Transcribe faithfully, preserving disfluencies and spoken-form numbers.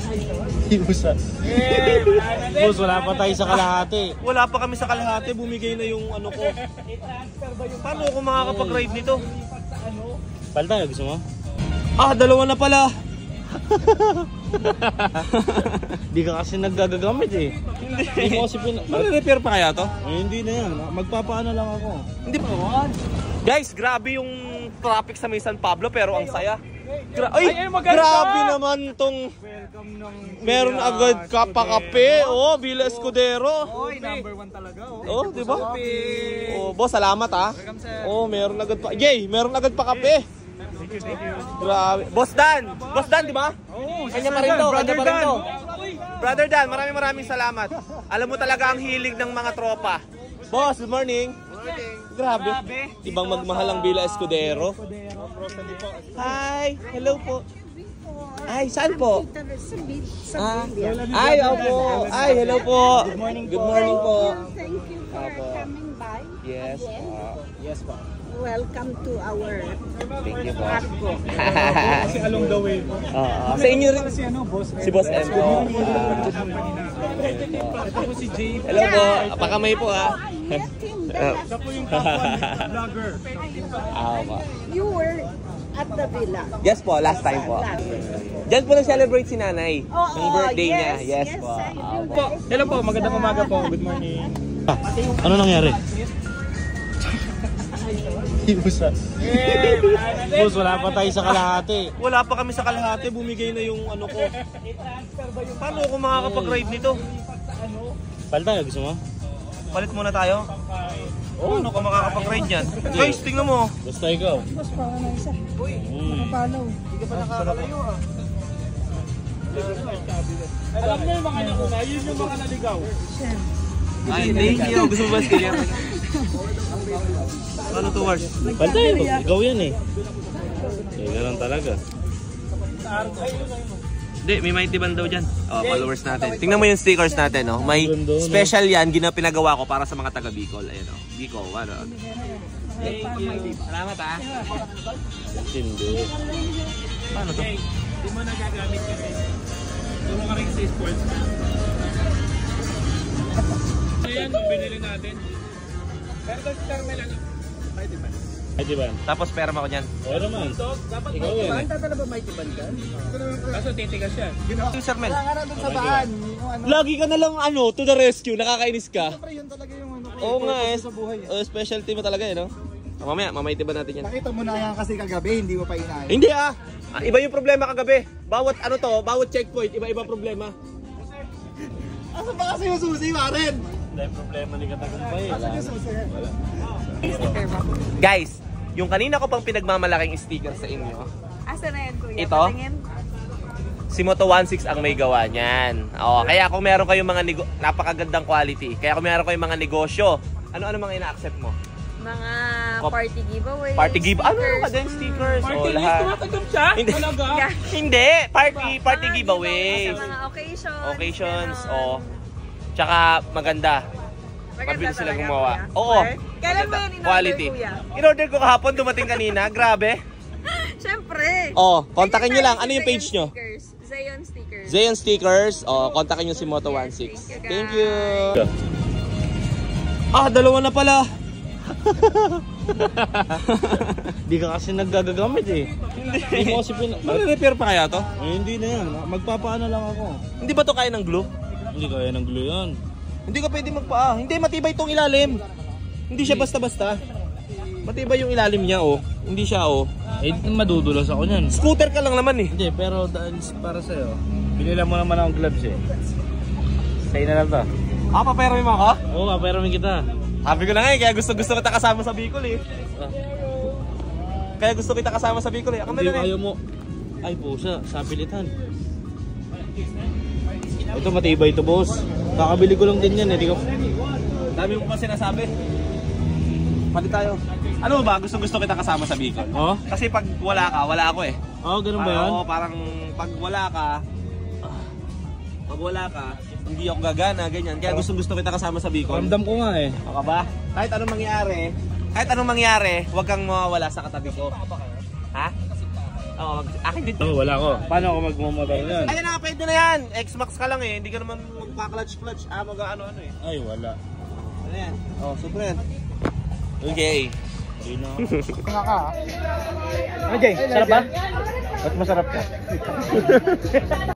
Ibusan. Boss, wala pa tayo sa kalahati. Wala pa kami sa kalahati, bumigay na yung ano ko. Paano ako makakapag-ride nito? Pal tayo, gusto mo? Ah, dalawa na pala. Di ka kasi naggagagamit eh. Hindi. Hindi mo kasi pin... Mag-repair pa kaya to? Eh, hindi na yan. Magpapaano lang ako. Hindi pa. Guys, grabe yung traffic sa may San Pablo pero ang saya. Gra Ay, Ay grabe naman tong meron agad kapakape. Oh, Villa Escudero. Oy, number one talaga. Oh, di ba? Oh, boss, salamat ah. Oh, meron agad pa. Yay, meron agad pa kape. Grabe. Boss Dan. Boss Dan, di ba? Oo. Kanya pa rin to. Kanya pa rin to. Brother Dan, maraming maraming salamat. Alam mo talaga ang hilig ng mga tropa. Boss, good morning. Grabe. Ibang magmahal ang Villa Escudero. Hi. Hello po. Ay, saan po? Ah, ay, opo. Ay, hello po. Good morning po. Good morning po. Thank you for coming by. Yes. Yes po. Welcome to our Thank you po. Argo. Kasi along the way po. Uh, sa inyo rin. Si ano, boss? Si Boss M po. Ito po si Jay. Hello po. Pakamay po ah. Siya po yung top one vlogger. Ah, po. You were at the villa. Yes po, last time po. Diyan po nag-celebrate si nanay. Oh, Yung birthday yes, niya. Yes, yes, po. I Ah, do po. Hello po, magandang umaga po. Good morning. Ah, ano nangyari? Ibusan. Boss, wala pa tayo sa kalahati. Wala pa kami sa kalahati, bumigay na yung ano ko. Paano ako makakapag-ride nito? Pal tayo, gusto mo? Palit muna tayo. Oo, ano ka makakapag-ride yan? Guys, tingnan mo. Basta ikaw. Boss, para na isa. Uy, Follow. Hindi ka pa nakakalayo ah. alam mo yung mga nakuna, yun yung mga naligaw. Ay, thank you. Gusto mo ba sticker? Ano to, Wars? Pal tayo, ikaw yan eh. Eh, ganun talaga. Hindi, may mighty band daw dyan. Oh, followers natin. Tingnan mo yung stickers natin, no? May special yan, gina pinagawa ko para sa mga taga Bicol. Ayun, no? Bicol, ano? Thank you. Salamat, ah. Hindi. Paano to? Hindi mo nagagamit kasi. Hindi mo ka rin sa sports na. Ayan, binili natin. Pero doon si Carmel, ano? Mighty band. Mighty band. Tapos pera mo ako dyan. Oo naman. Ikaw yan eh. Banda talaga mighty band ka? Kaso titigas yan. Sir Mel. Kaya nga nandun sa baan. Yung ano. Lagi ka na lang ano, to the rescue. Nakakainis ka. Siyempre yun talaga yung ano ko. Oo nga eh. Sa buhay. Oh, specialty mo talaga eh, no? Oh, mamaya, mamayti ba natin yan? Nakita mo na yan kasi kagabi, hindi mo pa inaayos. Hindi ah! Ah, iba yung problema kagabi. Bawat ano to, bawat checkpoint, iba-iba problema. Asa ba kasi yung susi, Maren? Dahil problema ni Katagumpay. Asa yung susi? Guys, yung kanina ko pang pinagmamalaking sticker sa inyo, Asa na yan, kuya? Ito? Patingin? si Moto sixteen ang may gawa niyan. Oh, kaya kung meron kayong mga nego- napakagandang quality, kaya kung meron kayong mga negosyo, ano-ano mga ina-accept mo? Mga Pop- party giveaway. Party give, ano ka din stickers? Party Oh, list, lahat. tumatanggap siya? Hindi. Talaga? Yeah. Hindi, party party Mga giveaways. Sa mga occasions. Occasions, ganon. oh. Tsaka maganda. Maganda Mabilis sila talaga, gumawa. kuya. Oo. Or, kailan mo yun in-order, Quality. kuya? In-order ko kahapon, dumating kanina. Grabe. Siyempre. Oh, kontakin nyo lang. Ano yung Zayon page nyo? Stickers. Zayon Stickers. Zayon Stickers. Oh, kontakin nyo si Moto Yes, sixteen. thank Thank you, you. guys. Ah, dalawa na pala. Di ka kasi naggagagamit eh. Hindi mo kasi pin... Mag-repair pa kaya to? Eh, hindi na yan. Magpapaano lang ako. Hindi ba to kaya ng glue? Hindi kaya ng glue yan. Hindi ka pwede magpaa. Hindi, matibay tong ilalim. Hindi siya basta-basta. Matibay yung ilalim niya, oh. Hindi siya, oh. Eh, madudulas ako niyan. Scooter ka lang naman, eh. Hindi, pero dahil para sa'yo, binila mo naman akong gloves eh. Sa'yo na lang to. Ah, papayarami mo ako? Oo, papayarami kita. Sabi ko na nga eh, kaya gusto-gusto kita kasama sa Bicol eh. Ah, Kaya gusto kita kasama sa Bicol eh. Ako hindi na ayaw mo. Ay, pusa, sa pilitan. Ito matibay ito, boss. Kakabili ko lang din yan eh. Di ko... Dami mo pa sinasabi. Pati tayo. Ano ba? Gusto-gusto kita kasama sa Bicol. Oh? Kasi pag wala ka, wala ako eh. Oo, oh, ganun ba yan? Oo, parang pag wala ka, pag wala ka, hindi ako gagana, ganyan. Kaya gusto-gusto kita kasama sa Bicol. Ramdam ko nga eh. Baka ba? Kahit anong mangyari, kahit anong mangyari, huwag kang mawawala sa katabi ko. Ha? Oo, mag akin din. Oh, wala ko. Paano ako magmumotor nun? Ayan na, pwede na yan. X-Max ka lang eh. Hindi ka naman magpa-clutch-clutch. Ah, mag-ano-ano eh. Ay, wala. Ano yan? Oh, super yan. Okay. Ano, Jay? Sarap ba? Ba't masarap ka?